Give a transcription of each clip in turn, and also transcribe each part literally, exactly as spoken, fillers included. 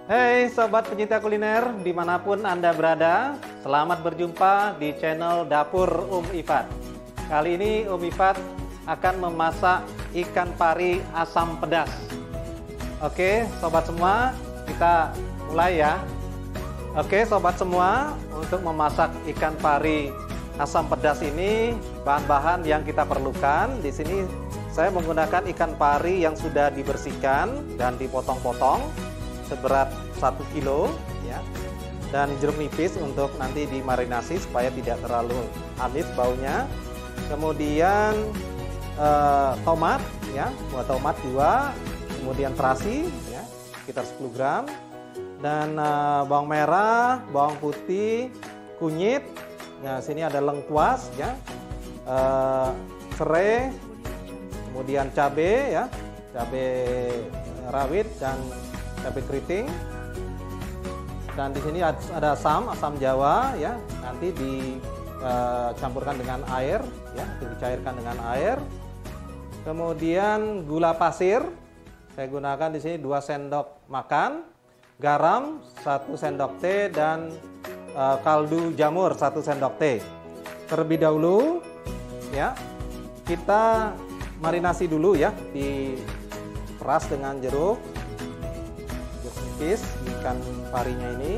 Hai sobat pencinta kuliner dimanapun Anda berada, selamat berjumpa di channel Dapur Om Ifat. Kali ini Om Ifat akan memasak ikan pari asam pedas. Oke sobat semua, kita mulai ya. Oke sobat semua, untuk memasak ikan pari asam pedas ini bahan-bahan yang kita perlukan di sini saya menggunakan ikan pari yang sudah dibersihkan dan dipotong-potong seberat satu kilo ya, dan jeruk nipis untuk nanti dimarinasi supaya tidak terlalu amis baunya. Kemudian eh, tomat ya, buat tomat dua, kemudian terasi ya sekitar sepuluh gram, dan eh, bawang merah, bawang putih, kunyit. Nah sini ada lengkuas ya, eh, serai, kemudian cabai ya, cabai rawit dan cabai keriting, dan di sini ada asam, asam Jawa ya, nanti dicampurkan dengan air ya, dicairkan dengan air. Kemudian gula pasir, saya gunakan di sini dua sendok makan, garam satu sendok teh, dan e, kaldu jamur satu sendok teh. Terlebih dahulu ya, kita marinasi dulu ya, diperas dengan jeruk nipis ikan parinya ini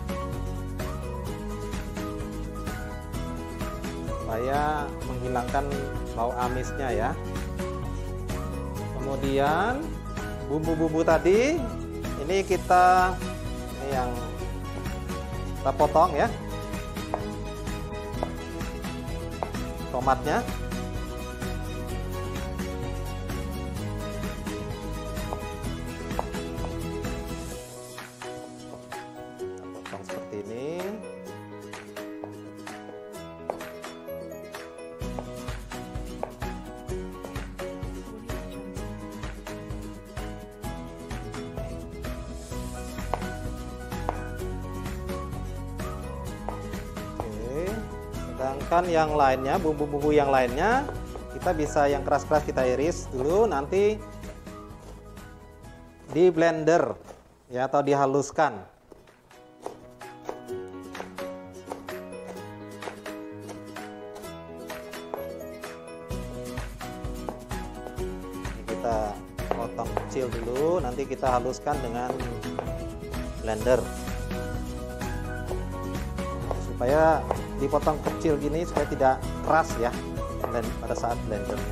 supaya menghilangkan bau amisnya ya. Kemudian bumbu-bumbu tadi ini kita ini yang kita potong ya, tomatnya. Seperti ini. Oke, sedangkan yang lainnya, bumbu-bumbu yang lainnya kita bisa yang keras-keras kita iris dulu, nanti di blender ya, atau dihaluskan. Kita potong kecil dulu, nanti kita haluskan dengan blender supaya dipotong kecil gini supaya tidak keras ya pada saat blender.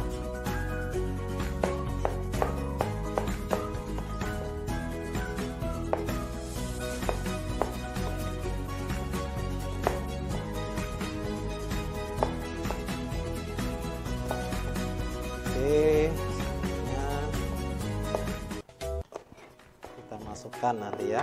Oke, kita masukkan nanti ya.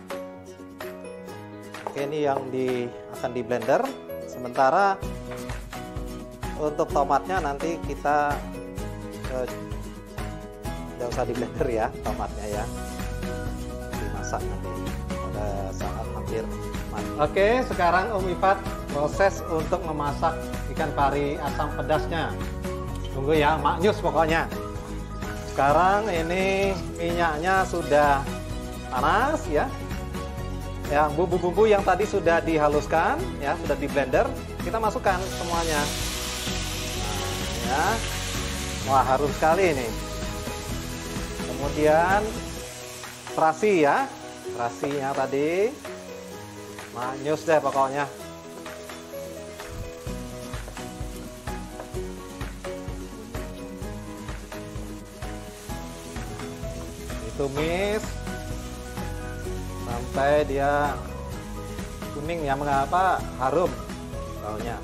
Oke, ini yang di akan di blender. Sementara untuk tomatnya nanti kita eh, tidak usah di blender ya, tomatnya ya, dimasak nanti pada saat hampir matang. Oke, sekarang Om Ifat proses untuk memasak ikan pari asam pedasnya. Tunggu ya, maknyus pokoknya. Sekarang ini minyaknya sudah panas ya. Ya, bumbu-bumbu yang tadi sudah dihaluskan ya, sudah di blender, kita masukkan semuanya. Nah, ya. Wah, harum sekali ini. Kemudian terasi ya. Terasinya tadi maknyus deh pokoknya. Tumis sampai dia kuning ya, mengapa harum baunya.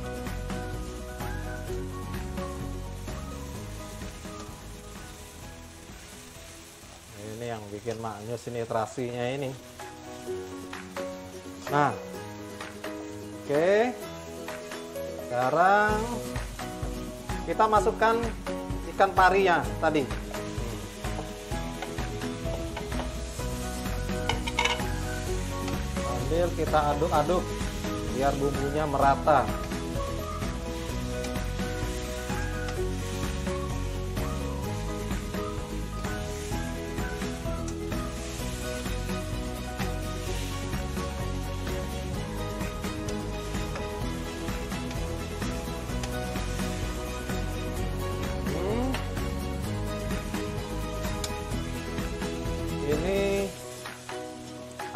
Ini yang bikin maknyus ini, terasinya ini. Nah, oke, sekarang kita masukkan ikan parinya tadi. Sambil kita aduk-aduk biar bumbunya merata.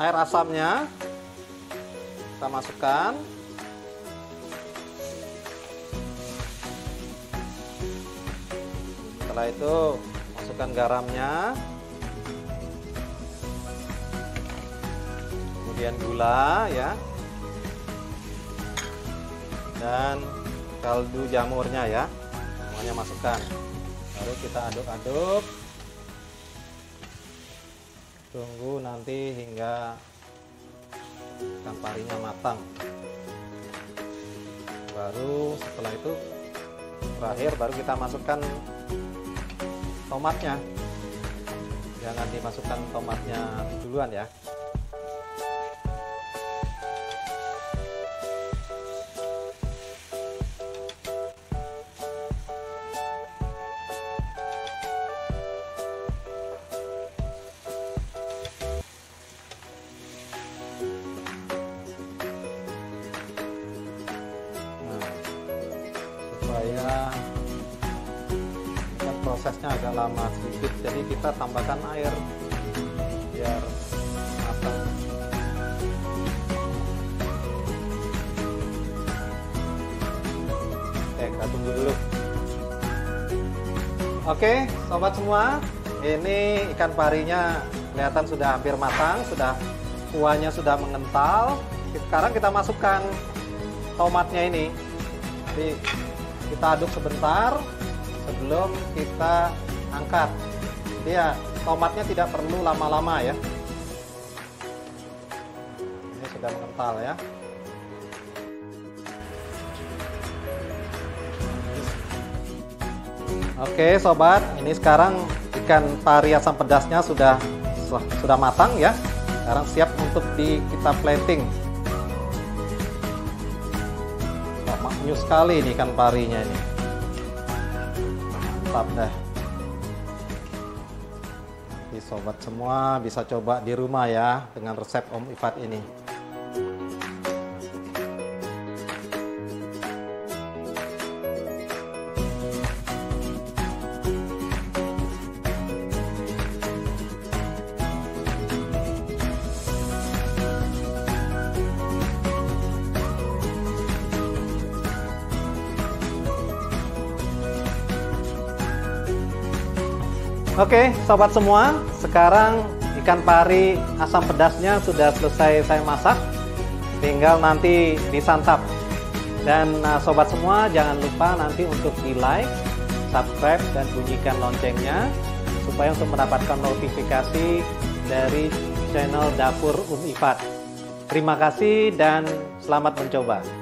air asamnya kita masukkan. Setelah itu masukkan garamnya, kemudian gula ya, dan kaldu jamurnya ya, semuanya masukkan. Lalu kita aduk-aduk, tunggu nanti hingga ikan parinya matang. Baru setelah itu terakhir baru kita masukkan tomatnya. Jangan dimasukkan tomatnya duluan ya. Supaya kan prosesnya agak lama sedikit, jadi kita tambahkan air biar matang. Oke, kita tunggu dulu. Oke, sobat semua, ini ikan parinya kelihatan sudah hampir matang, sudah kuahnya sudah mengental. Sekarang kita masukkan tomatnya ini. Jadi kita aduk sebentar sebelum kita angkat. Jadi ya tomatnya tidak perlu lama-lama ya. Ini sudah mengental ya. Oke sobat, ini sekarang ikan pari asam pedasnya sudah sudah matang ya. Sekarang siap untuk di kita plating. Maknyus sekali ini ikan parinya ini. Mantap dah. Jadi sobat semua bisa coba di rumah ya dengan resep Om Ifat ini. Oke sobat semua, sekarang ikan pari asam pedasnya sudah selesai saya masak, tinggal nanti disantap. Dan uh, sobat semua jangan lupa nanti untuk di like, subscribe, dan bunyikan loncengnya supaya untuk mendapatkan notifikasi dari channel Dapur Um Ifat. Terima kasih dan selamat mencoba.